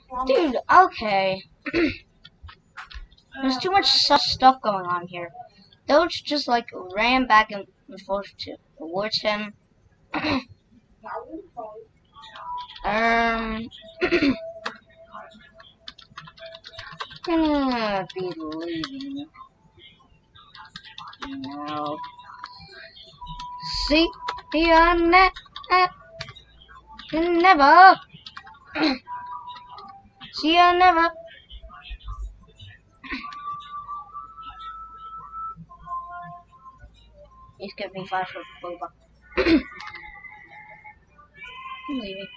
Dude, okay. There's too much stuff going on here. Doge just like ran back and forth towards him. Gonna be leaving now. See ya never. See ya never. He's giving me 5 for boba. I'm leaving.